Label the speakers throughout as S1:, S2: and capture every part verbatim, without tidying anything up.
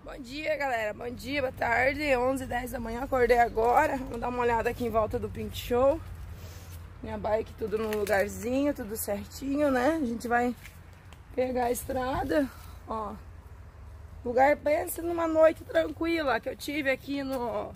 S1: Bom dia, galera, bom dia, boa tarde, onze e dez da manhã, acordei agora. Vamos dar uma olhada aqui em volta do Pink Show. Minha bike tudo no lugarzinho, tudo certinho, né? A gente vai pegar a estrada, ó. Lugar, pensa numa noite tranquila que eu tive aqui no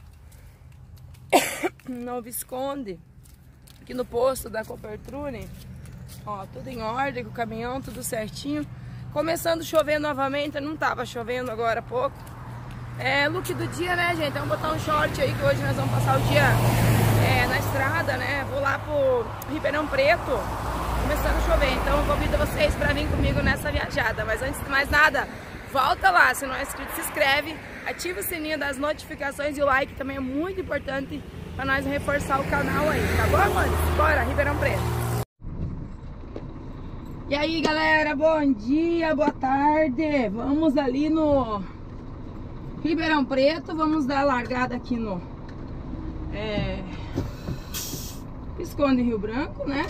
S1: no Visconde, aqui no posto da Copertrune. Ó, tudo em ordem, com o caminhão, tudo certinho. Começando a chover novamente, não tava chovendo agora há pouco. É look do dia, né, gente? Vamos botar um short aí que hoje nós vamos passar o dia é, na estrada, né? Vou lá pro Ribeirão Preto, começando a chover. Então eu convido vocês para vir comigo nessa viajada. Mas antes de mais nada, volta lá, se não é inscrito, se inscreve, ativa o sininho das notificações e o like também é muito importante para nós reforçar o canal aí, tá bom, mano? Bora, Ribeirão Preto. E aí, galera, bom dia, boa tarde. Vamos ali no Ribeirão Preto, vamos dar a largada aqui no é, Visconde Rio Branco, né?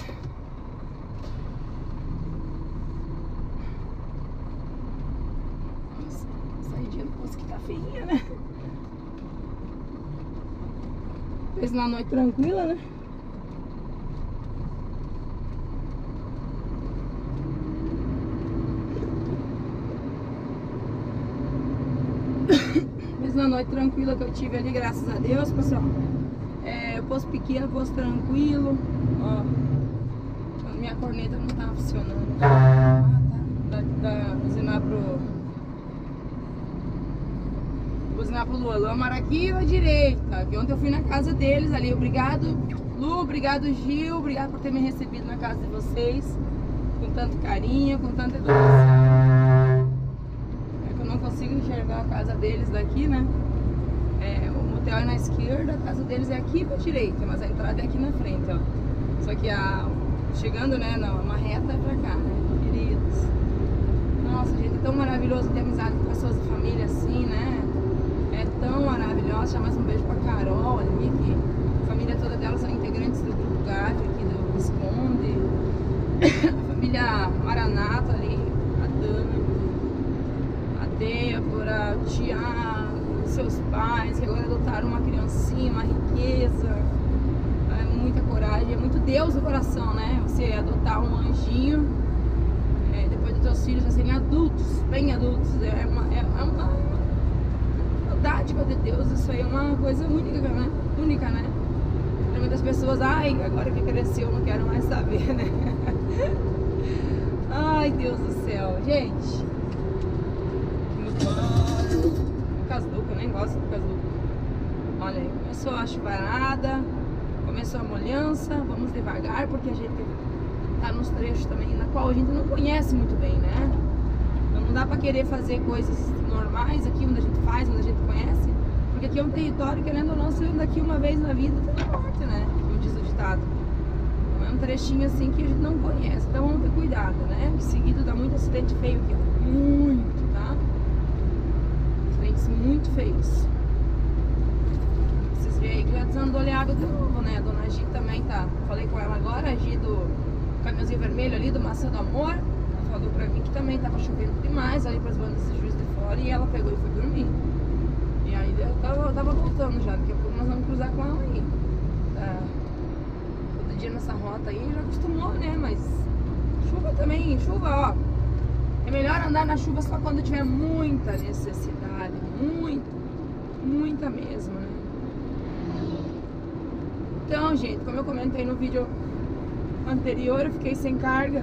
S1: Nossa, a saidinha do posto que tá feinha, né? Fez uma noite tranquila, né? Na noite tranquila que eu tive ali, graças a Deus, pessoal. É, posto pequeno, posto tranquilo. Ó, minha corneta não tá funcionando. Ah, tá. Da, da buzinar pro. Buzinar pro Lua. Lua Maraqui à direita. Que ontem eu fui na casa deles ali. Obrigado, Lu, obrigado, Gil. Obrigado por ter me recebido na casa de vocês. Com tanto carinho, com tanta educação. Não consigo enxergar a casa deles daqui, né? É, o motel é na esquerda, a casa deles é aqui pra direita, mas a entrada é aqui na frente, ó. Só que a, chegando, né, uma reta é pra cá, né? Queridos. Nossa, gente, é tão maravilhoso ter amizade com pessoas da família assim, né? É tão maravilhoso. Já mais um beijo pra Carol ali, que a família toda dela são integrantes do grupo Gávea aqui do Visconde. A família Maranata ali, a Dana, Débora, Tiago, seus pais, que agora adotaram uma criancinha, uma riqueza, é muita coragem, é muito Deus no coração, né? Você adotar um anjinho, é, depois dos teus filhos já serem adultos, bem adultos, é uma, é uma, uma dádiva de Deus, isso aí é uma coisa única, né? Única, né? Para muitas pessoas, ai, agora que cresceu, não quero mais saber, né? Ai, Deus do céu, gente. Casduca, eu nem gosto do Casduca. Olha aí, começou a chuvarada, começou a molhança. Vamos devagar porque a gente tá nos trechos também na qual a gente não conhece muito bem, né? Então não dá pra querer fazer coisas normais aqui onde a gente faz, onde a gente conhece, porque aqui é um território, querendo ou não, você anda aqui uma vez na vida, tá na morte, né? Como diz o ditado. Não é um trechinho assim que a gente não conhece, então vamos ter cuidado, né? Em seguida dá muito acidente feio aqui, muito, tá? Muito feios. Vocês veem aí que já desandou ali a água de novo, né? A dona Gi também tá. Falei com ela agora, a Gi do caminhãozinho vermelho ali, do Maçã do Amor. Ela falou pra mim que também tava chovendo demais ali pras bandas de Juiz de Fora. E ela pegou e foi dormir. E aí eu tava, eu tava voltando já. Daqui a pouco nós vamos cruzar com ela aí. Tá. Todo dia nessa rota aí já acostumou, né? Mas chuva também, chuva, ó. É melhor andar na chuva só quando tiver muita necessidade, muita, muita mesmo, né? Então, gente, como eu comentei no vídeo anterior, eu fiquei sem carga.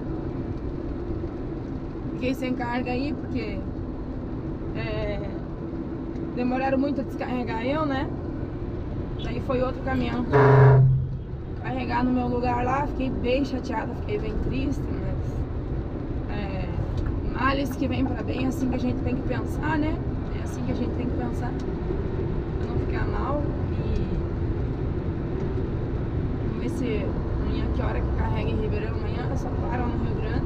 S1: Fiquei sem carga aí porque é, demoraram muito a descarregar eu, né? Daí foi outro caminhão carregar no meu lugar lá, fiquei bem chateada, fiquei bem triste, mas males que vem pra bem, é assim que a gente tem que pensar, né? É assim que a gente tem que pensar, pra não ficar mal. E vamos ver se amanhã, que hora que carrega em Ribeirão, amanhã eu só paro no Rio Grande.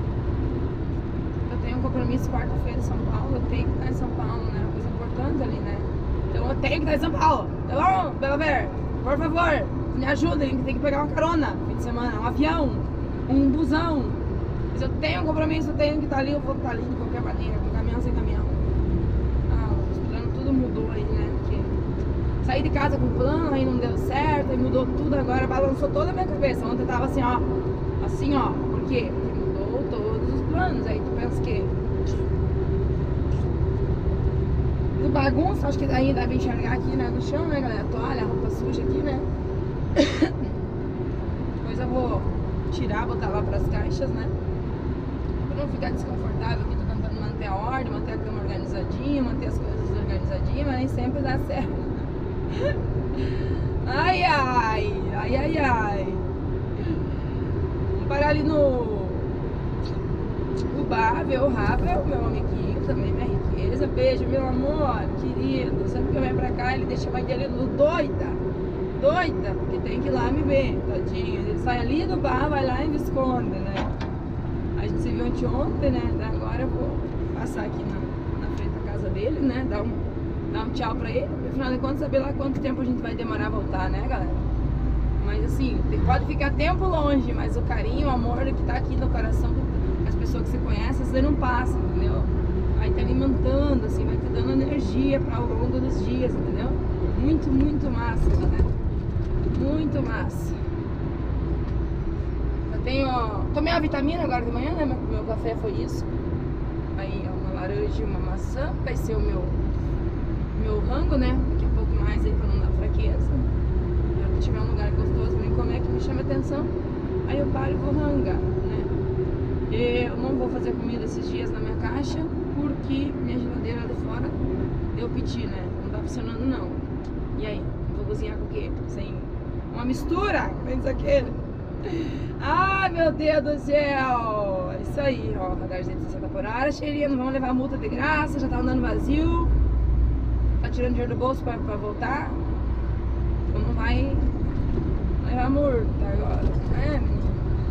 S1: Eu tenho um compromisso quarta-feira em São Paulo, eu tenho que estar em São Paulo, né? Uma coisa importante ali, né? Então eu tenho que estar em São Paulo, tá bom? Bela Ver, por favor, me ajudem, tem que pegar uma carona no fim de semana, um avião, um busão. Se eu tenho um compromisso, eu tenho que estar ali, eu vou estar ali de qualquer maneira, com caminhão sem caminhão. Ah, saí de casa com plano, aí não deu certo, aí mudou tudo agora, balançou toda a minha cabeça. Ontem eu tava assim, ó, assim, ó, por quê? Porque mudou todos os planos, aí tu pensa que no bagunça, acho que daí dá pra enxergar aqui, né, no chão, né, galera, a toalha, a roupa suja aqui, né. Depois eu vou tirar, botar lá pras caixas, né, pra não ficar desconfortável aqui, tô tentando manter a ordem, manter a cama organizadinha, manter as coisas organizadinhas, mas nem sempre dá certo. Ai, ai, ai, ai, ai. Vou parar ali no, no bar, ver o Rafa, meu amiguinho também, minha riqueza. Beijo, meu amor, querido. Sempre que eu venho pra cá, ele deixa a mãe dele doida, doida, porque tem que ir lá me ver, tadinho. Ele sai ali do bar, vai lá e me esconde, né? A gente se viu ontem, né? Agora eu vou passar aqui na, na frente da casa dele, né? Dar um, dar um tchau pra ele. Afinal de contas, saber lá quanto tempo a gente vai demorar a voltar, né, galera? Mas assim, pode ficar tempo longe, mas o carinho, o amor que tá aqui no coração, as pessoas que você conhece, você não passa, entendeu? Vai te alimentando, assim, vai te dando energia para ao longo dos dias, entendeu? Muito, muito massa, galera. Muito massa. Eu tenho, tomei uma vitamina agora de manhã, né? Meu, meu café foi isso. Aí, ó, uma laranja e uma maçã. Vai ser o meu, meu rango, né? Daqui a pouco mais aí pra não dar fraqueza. Se tiver um lugar gostoso pra mim comer que me chame a atenção, aí eu paro e vou rangar, né? Eu não vou fazer comida esses dias na minha caixa, porque minha geladeira de fora deu piti, né? Não tá funcionando não. E aí? Vou cozinhar com o quê? Sem uma mistura? Menos aquele. Ai, meu Deus do céu! É isso aí, ó. Radar duzentos e sessenta por hora, cheirinho. Não vamos levar multa de graça, já tá andando vazio. Tá tirando dinheiro do bolso pra, pra voltar. Então não vai levar multa agora, né, menino?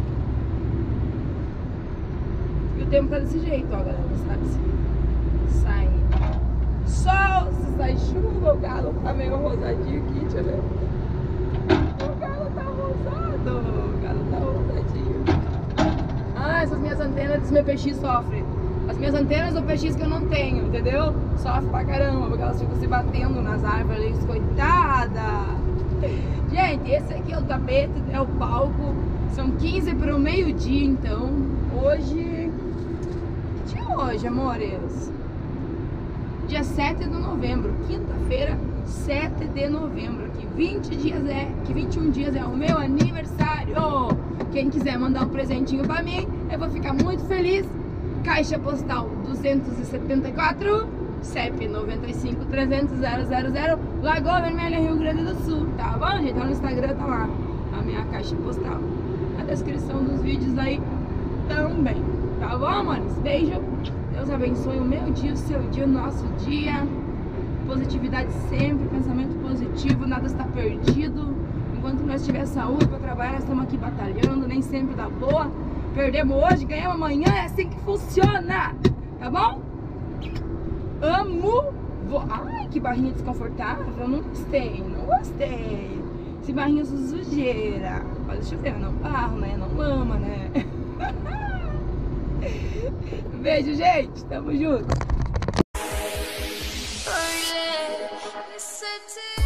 S1: E o tempo tá desse jeito, ó, galera, sabe? Se sai sol, se sai chuva, o galo tá meio rosadinho aqui, deixa eu ver. O galo tá rosado, o galo tá rosadinho. Ah, essas minhas antenas desse meu peixe sofrem. As minhas antenas do peixe que eu não tenho, entendeu? Sofre pra caramba, porque elas ficam se batendo nas árvores, coitada. Gente, esse aqui é o tapete, é o palco. São quinze para o meio-dia, então. Hoje... Que dia é hoje, amores? Dia sete de novembro, quinta-feira, sete de novembro. Que vinte dias é, que vinte e um dias é o meu aniversário. Quem quiser mandar um presentinho pra mim, eu vou ficar muito feliz. Caixa postal duzentos e setenta e quatro, C E P noventa e cinco, trezentos, zero zero zero, Lagoa Vermelha, Rio Grande do Sul, tá bom, gente? Lá no Instagram tá lá a minha caixa postal. A descrição dos vídeos aí também, tá bom, amores? Beijo, Deus abençoe o meu dia, o seu dia, o nosso dia. Positividade sempre, pensamento positivo, nada está perdido. Enquanto nós tivermos saúde para trabalhar, nós estamos aqui batalhando, nem sempre dá boa. Perdemos hoje, ganhamos amanhã, é assim que funciona, tá bom? Amo. Vou... Ai, que barrinha desconfortável, não gostei, não gostei. Esse barrinho sujeira. Olha, deixa eu ver, não barro, né? Não lama, né? Beijo, gente, tamo junto.